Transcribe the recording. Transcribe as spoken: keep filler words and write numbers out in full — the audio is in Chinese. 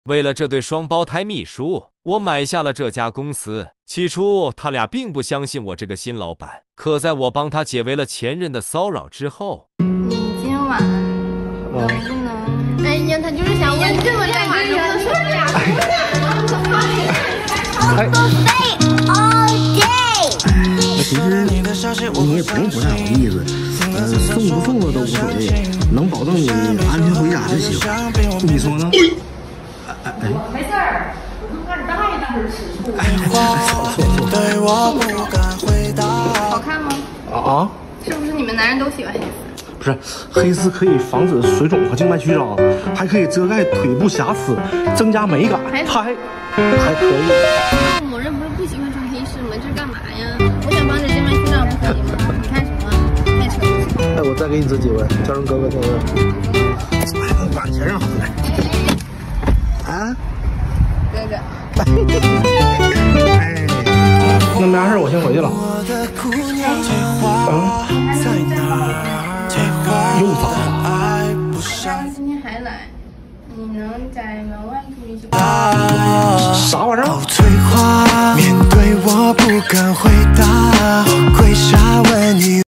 为了这对双胞胎秘书，我买下了这家公司。起初，他俩并不相信我这个新老板，可在我帮他解围了前任的骚扰之后， 你今晚能不能？哎呀，他就是想问这么两个人说俩哎，其实你也不用不太好意思，呃，送不送的都无所谓，能保证你安全回家就行。你说呢？哎哎， 没事儿，我就看你大一点尺寸。 好看吗？ 啊啊！ 是不是你们男人都喜欢黑丝？ 不是，黑丝可以防止水肿和静脉曲张，还可以遮盖腿部瑕疵，增加美感，它还还可以。 某人不是不喜欢穿黑丝吗？这是干嘛呀？我想防止静脉曲张，不可以吗？你看什么？太扯了！ 哎，我再给你一次机会，叫人哥哥听听。哎，感情上好来。啊， 哥哥。 哎，那没啥事，我先回去了。啊？又咋了？ 他今天还来，你能在门外处理什么？啥玩意儿？ 催化，面对我不敢回答，跪下问你。